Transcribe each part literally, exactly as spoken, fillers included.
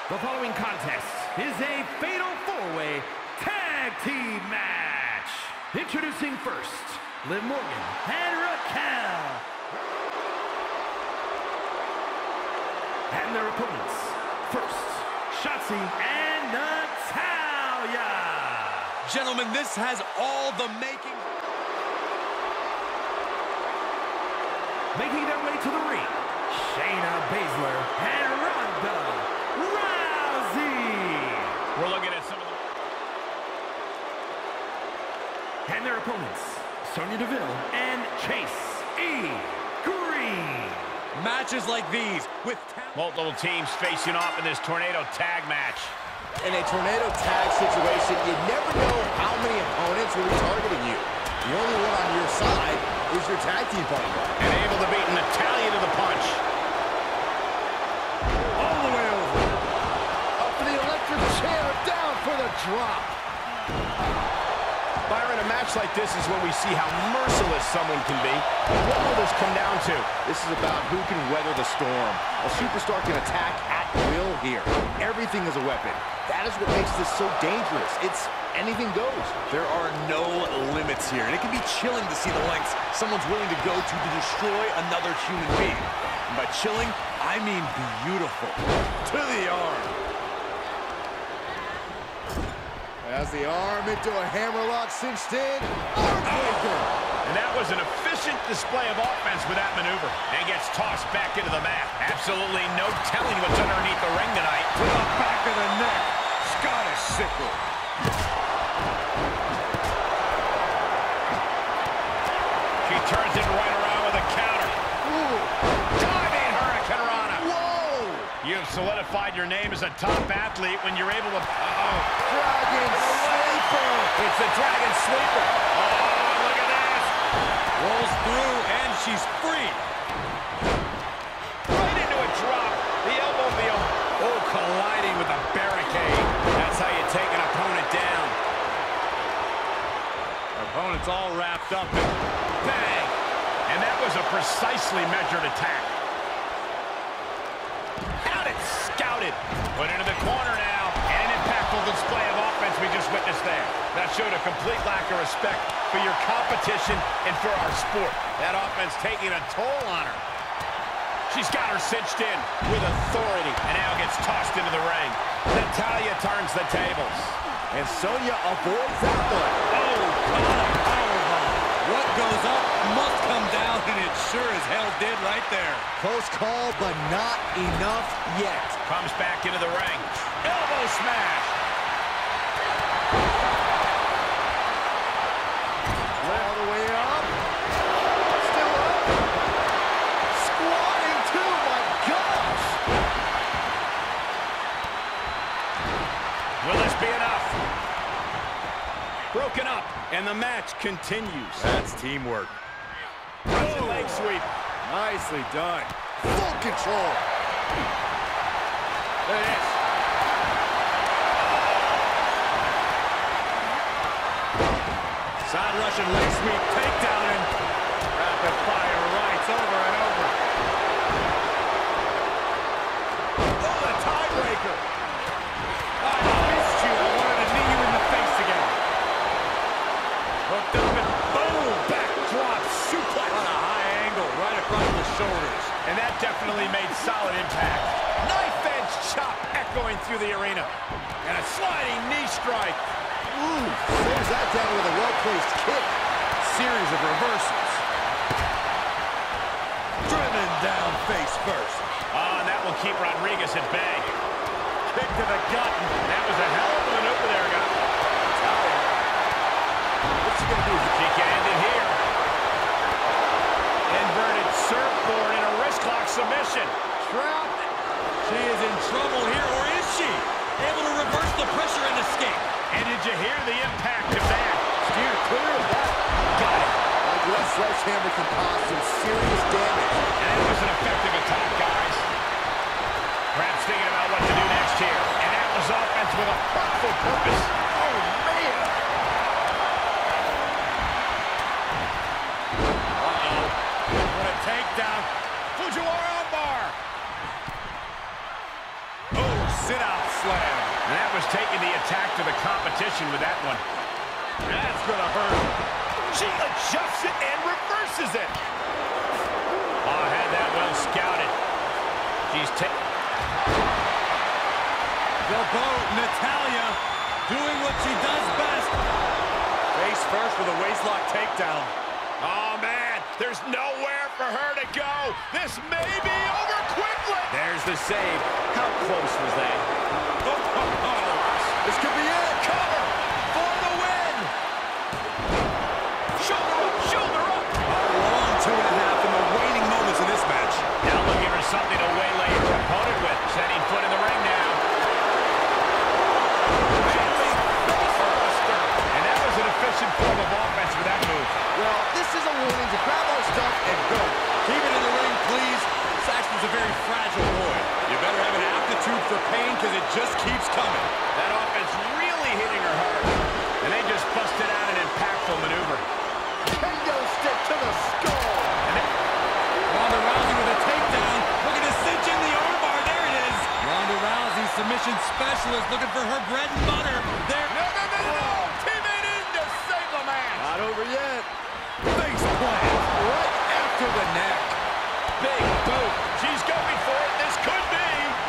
The following contest is a fatal four-way tag team match. Introducing first, Liv Morgan and Raquel. And their opponents, first, Shotzi and Natalya. Gentlemen, this has all the making. Making their way to the ring, Shayna Baszler and Ronda Rousey. We're looking at some of the... And their opponents, Sonya Deville and Chase E. Green. Matches like these with multiple teams facing off in this tornado tag match. In a tornado tag situation, you never know how many opponents will be targeting you. The only one on your side is your tag team partner. And able to beat Natalya to the punch. All the way over. Up for the electric chair, down for the drop. Byron, a match like this is when we see how merciless someone can be. What will this come down to? This is about who can weather the storm. A superstar can attack at will here. Everything is a weapon. That is what makes this so dangerous. It's anything goes. There are no limits here, and it can be chilling to see the lengths someone's willing to go to to destroy another human being. And by chilling, I mean beautiful. To the arm. As the arm into a hammerlock cinched in. Heartbreaker. And that was an efficient display of offense with that maneuver. And gets tossed back into the mat. Absolutely no telling what's underneath the ring tonight. To the back of the neck. Scottish sickle. She turns it right around with a counter. Ooh. Diving Hurricane Rana. Whoa! You've solidified your name as a top athlete when you're able to... Uh-oh. Dragon Sleeper. It's the Dragon Sleeper. Oh, look at this. Rolls through, and she's free. Right into a drop. The elbow of the... Oh, colliding with the barricade. That's how you take an opponent down. Opponent's all wrapped up. And Bang. And that was a precisely measured attack. Got it. Scouted. Put into the corner now. And an impactful display of offense we just witnessed there. That showed a complete lack of respect for your competition and for our sport. That offense taking a toll on her. She's got her cinched in with authority and now gets tossed into the ring. Natalya turns the tables. And Sonya avoids that one. oh, God, a powerbomb. What goes up must come down, and it sure as hell did right there. Close call, but not enough yet. Comes back into the ring. Elbow smash. All the way up. Still up. Squatting too, my gosh. Will this be enough? Broken up, and the match continues. That's teamwork. Russian leg sweep. Nicely done. Full control. There it is. Side Russian leg sweep, takedown, and rapid fire rights over and over. Oh, the tiebreaker. I missed you. I wanted to knee you in the face again. Hooked up and boom! Backdrop suplex on a high angle right across the shoulders. And that definitely made solid impact. Knife edge chop echoing through the arena. And a sliding knee strike. Ooh, saves that down with a well-placed kick. Series of reversals. Driven down face first. Oh, and that will keep Rodriguez at bay. Kick to the gut. That was a hell of a maneuver there, guys. What's she gonna do? She can end it here. Inverted surfboard and a wrist lock submission. Trapped. She is in trouble here, or is she? Able to reverse the pressure and escape. And did you hear the impact of that? Steer clear of that. Got it. Like that sledgehammer can cause some serious damage. And it was an effective attack, guys. Perhaps thinking about what to do next here. And that was offense with a thoughtful purpose. Oh, man. Uh-oh. What a takedown. Fujiwara armbar. Oh, sit out. And that was taking the attack to the competition with that one. That's going to hurt. She adjusts it and reverses it. Oh, had that well scouted. She's taking... Bilbao, Natalya, doing what she does best. Face first with a waistlock takedown. Oh, man, there's nowhere for her to go. This may be over quickly. There's the save. How close was that? Oh, oh, oh. This could be it. Cover for the win. Shoulder up, shoulder up. A long two and a half in the waning moments of this match. Now looking for something to waylay her opponent with. Setting foot in the ring now. And that was an efficient form of offense with that move. Well, this is a warning to grab our stuff and go. Keep it in the ring, please. Saxton's a very fragile boy. You better have an aptitude for pain because it just keeps coming. That offense really hitting her hard. And they just busted out an impactful maneuver. Kendo stick to the skull. Ronda Rousey with a takedown. Looking to cinch in the armbar. There it is. Ronda Rousey, submission specialist, looking for her bread and butter. There. No, no, no, no. Teammate in to save the match. Not over yet. Face plant. Right after the neck. Big boot. She's going for it. This could be.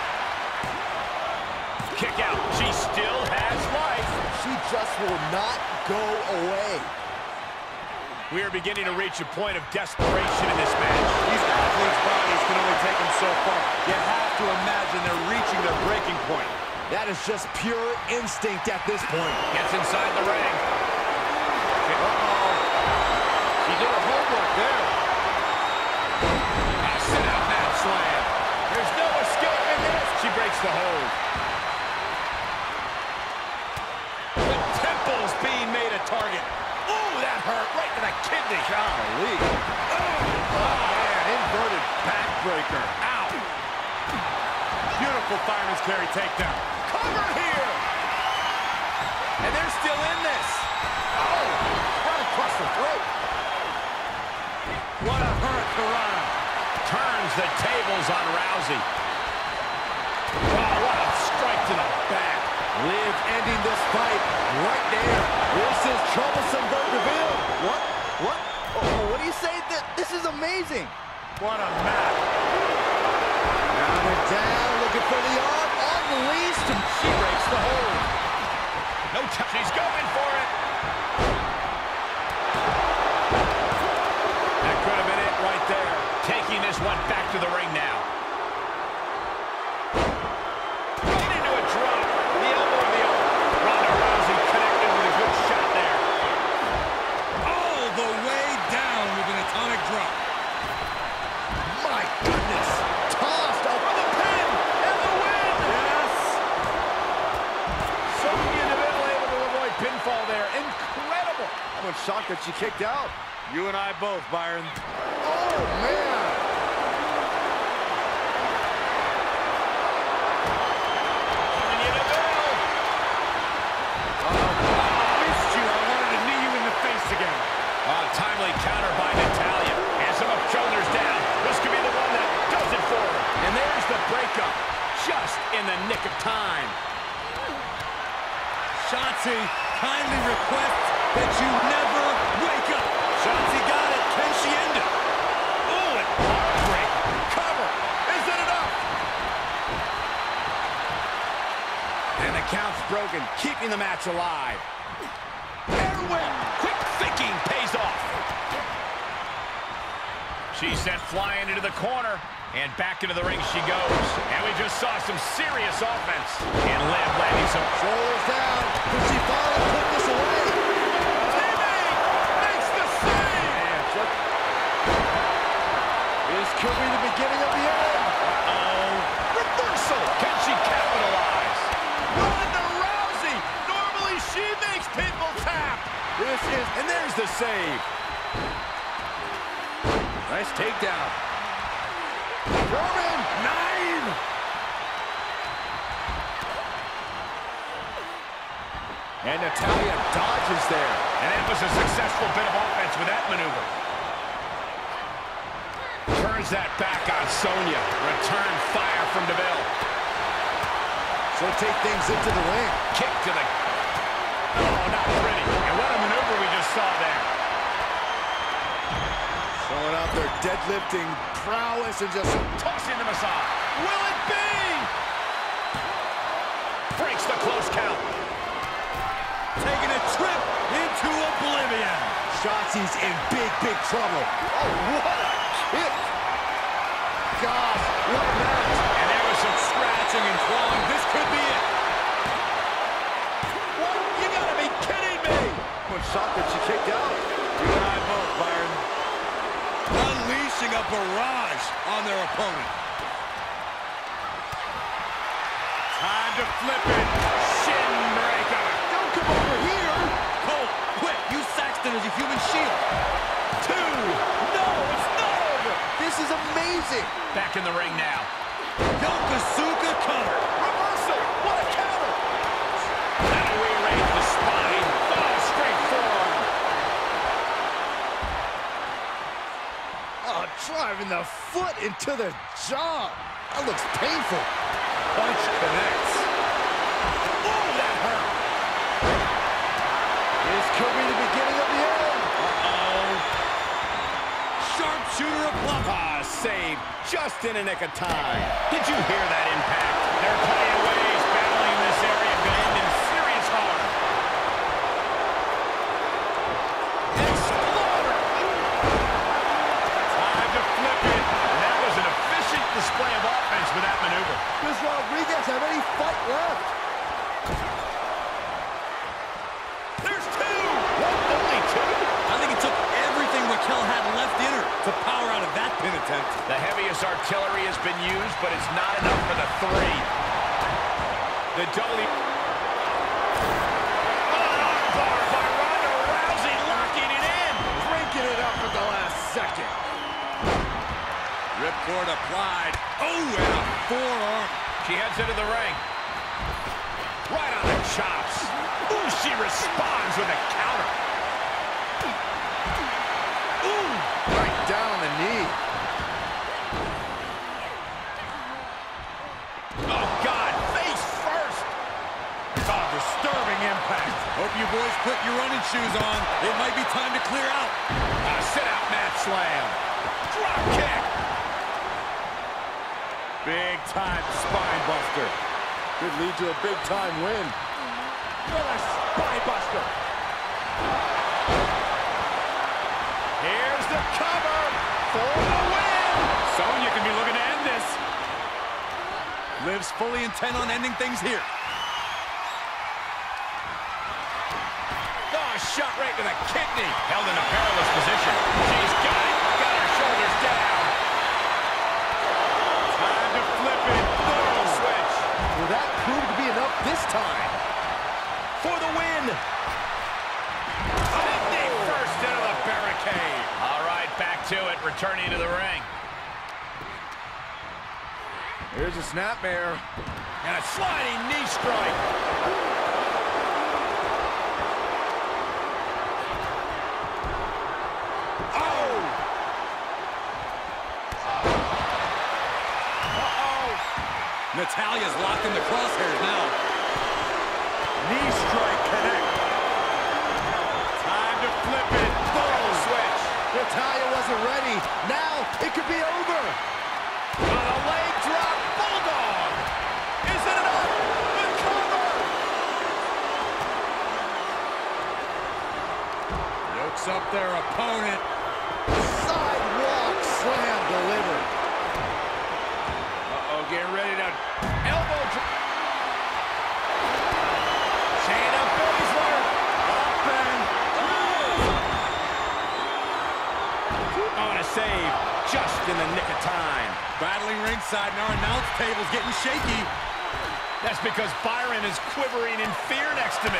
Kick out. She still has life. She just will not go away. We are beginning to reach a point of desperation in this match. These athletes' bodies can only take them so far. You have to imagine they're reaching their breaking point. That is just pure instinct at this point. Gets inside the ring. Uh-oh. She did her homework there. A sit-out mat slam. There's no escaping this. She breaks the hold. The temple's being made a target. Ooh, that hurt right to the kidney. Golly. Oh, Man, inverted backbreaker. ow. Beautiful fireman's carry takedown. Cover here. And they're still in this. Oh, right across the throat. What a hurricanrana. Turns the tables on Rousey. Oh, what a strike to the back. Liv ending this fight right there. This is troublesome for DeVille. What? What? Oh, what do you say? This is amazing. What a match. Now they're down, looking for the arm, unleashed, and she breaks the hold. No time. She's going for it. That could have been it right there. Taking this one back to the ring now. Right into a drop. The elbow of the arm. Ronda Rousey connected with a good shot there. All the way down with an atomic drop. My goodness. Tossed up for the pin and the win. Yes. Sonya Deville able to avoid pinfall there. Incredible. I'm shocked that she kicked out. You and I both, Byron. Oh, man. Sonya Deville. Oh, I missed you. I wanted to knee you in the face again. Oh, timely counter by Natalya. And some up shoulders down. This could be the one that does it for her. And there's the breakup. Just in the nick of time. Shotzi kindly requests that you never wake up. Shotzi got it. Can she end it? Oh, and heartbreak. Cover. Is it enough? And the count's broken, keeping the match alive. Erwin, quick thinking pays off. She's sent flying into the corner. And back into the ring she goes. And we just saw some serious offense. And Liv landing some... Shoulders down. Can she finally put this away? Teammate makes the save. Man, just... This could be the beginning of the end. Uh-oh. Reversal. Can she capitalize? Ronda Rousey. Normally she makes people tap. This is... And there's the save. Nice takedown. Roman. Nine. And Natalya dodges there. And that was a successful bit of offense with that maneuver. Turns that back on Sonya. Return fire from DeVille. So take things into the ring. Kick to the... Oh, not pretty. And what a maneuver we just saw there. Showing out their deadlifting prowess and just Tossing the massage. Will it be? Breaks the close count. Taking a trip into oblivion. Shotzi's in big, big trouble. Oh, what a kick. Gosh, what a match. And there was some scratching and clawing. This could be it. What? You gotta be kidding me. What shot that she kicked out? You and I both, Byron. Unleashing a barrage on their opponent. Time to flip it. Shin breaker. Don't come over here. Cole, quick, use Saxton as a human shield. Two. No, it's not over. This is amazing. Back in the ring now. Yokosuka cover. Reversal. What a counter. That'll rearrange the spine. Oh, straight forearm. Oh, driving the foot into the jaw. That looks painful. Punch connects. Oh, that hurt. This could be the beginning of the end. Uh-oh. Sharpshooter applied. Ah, save just in a nick of time. Did you hear that impact? They're playing ways, battling this area, bend in serious harm. Exploder! Time to flip it. And that was an efficient display of offense with that maneuver. Does Rodriguez have any fight left? There's two! What? Only two? I think it took everything Raquel had left in her to power out of that pin attempt. The heaviest artillery has been used, but it's not enough for the three. The W... Armbar by Ronda Rousey, locking it in. Breaking it up at the last second. Ripcord applied. Oh, and a forearm. She heads into the ring. Right on the chops. Ooh, she responds with a counter. Ooh, right down on the knee. Oh, God, face first. Oh, disturbing impact. Hope you boys put your running shoes on. It might be time to clear out. A sit-out mat slam. Drop kick. Big time spine buster. Could lead to a big time win. What a spine buster. Here's the cover for the win. Sonya can be looking to end this. Liv's fully intent on ending things here. Oh, shot right to the kidney. Held in a perilous position. She's got it. Got her shoulders down. Time to flip it. Little switch. Will that prove to be enough this time? For the win. fifty first into the barricade. All right, back to it. Returning to the ring. Here's a snapmare. And a sliding knee strike. Oh! Uh-oh. Natalya's locked in the crosshairs now. Knee strike connect. Time to flip it. Full switch. Natalya wasn't ready. Now it could be over. On a leg drop. Bulldog. Is it enough? The cover. Yokes up their opponent. Sidewalk slam delivered. Uh-oh, getting ready to elbow drop. Shayna Baszler. Up and oh. On a save. Just in the nick of time. Battling ringside, and our announce table's getting shaky. That's because Byron is quivering in fear next to me.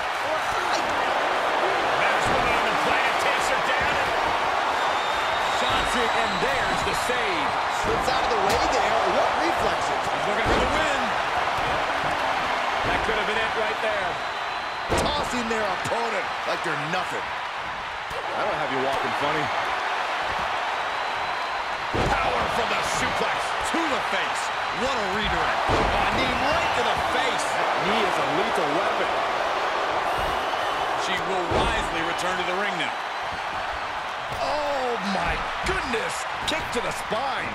There's one of them in play to chase her down. Shots it, and there's the save. Slips out of the way there. What reflexes? He's looking for the win. That could have been it right there. Tossing their opponent like they're nothing. I don't have you walking funny. Power from the suplex. Two the face. What a redirect. Oh, knee right to the face. Knee is a lethal weapon. She will wisely return to the ring now. Oh, my goodness. Kick to the spine.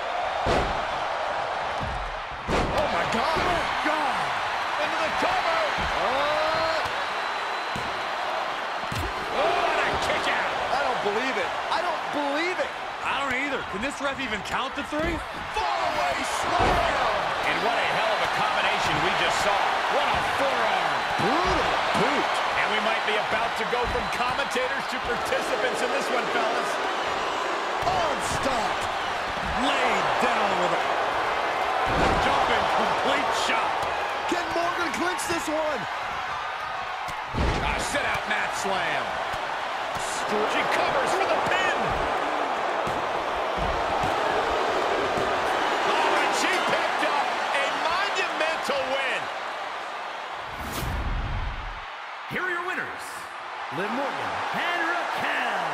Oh, my God. Oh, God. Into the cover. Oh, Oh, and a kick out. I don't believe it. I don't believe it. I don't either. Can this ref even count to three? Fallaway slam. And what a hell of a combination we just saw. What a forearm. Brutal boot. And we might be about to go from commentators to participants in this one, fellas. Unstopped. Laid down with a Jumping complete shot. Can Morgan clinch this one? A sit-out mat slam. She covers for the pin. Oh, and she picked up a monumental win. Here are your winners, Liv Morgan and Raquel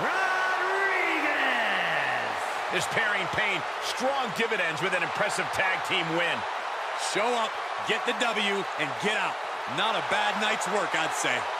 Rodriguez. This pairing paid strong dividends with an impressive tag team win. Show up, get the W, and get out. Not a bad night's work, I'd say.